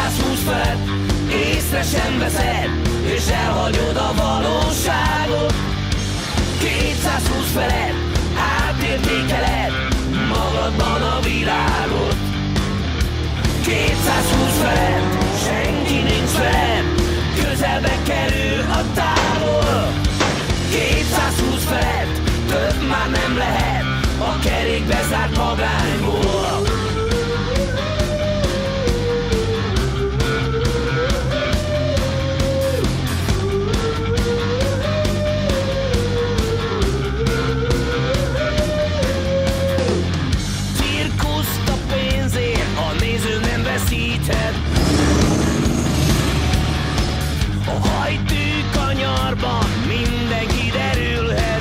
220 felett észre sem veszed, és elhagyod a valóságot. 220 felett átértékeled magadban a világot. 220 felett senki nincs veled, közelbe kerül a távol. 220 felett több már nem lehet a kerékbe zárt magányból. Cirkuszt a pénzért a néző nem veszíthet. A hajtű kanyarban mindenki derülhet.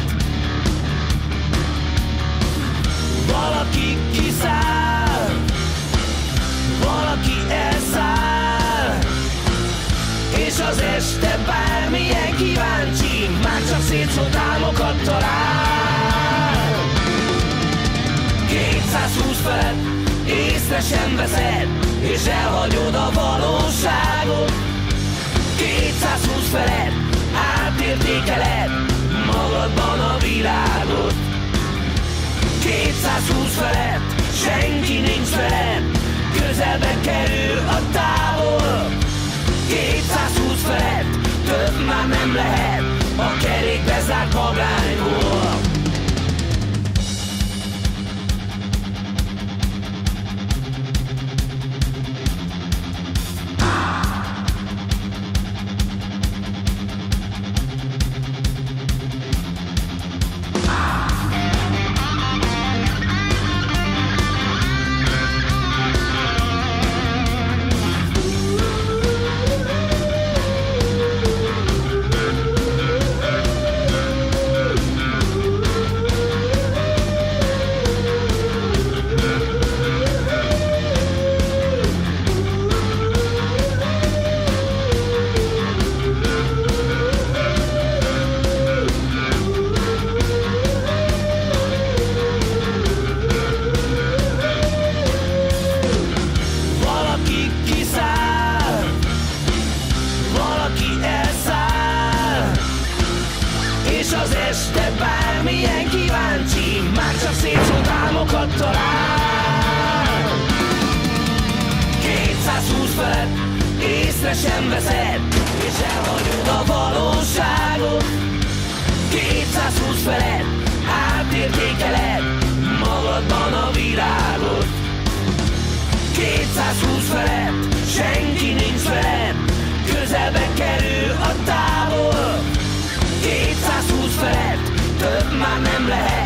Valaki kiszáll, valaki elszáll, és az este bármilyen kíváncsi már csak szétszórt álmokat talál. 220 felett észre sem veszed, és elhagyod a valóságot. 220 felett átértékeled magadban a világot. 220 felett senki nincs veled, közelbe kerül a távol. 220 felett több már nem lehet a kerékbe zárt magányból. És az este bármilyen kíváncsi már csak szétszórt álmokat talál. 220 felett észre sem veszed, és elhagyod a valóságot. 220 felett átértékeled magadban a világot. 220 felett senki nincs veled, közelbe kerül a távol. 220 felett több már nem lehet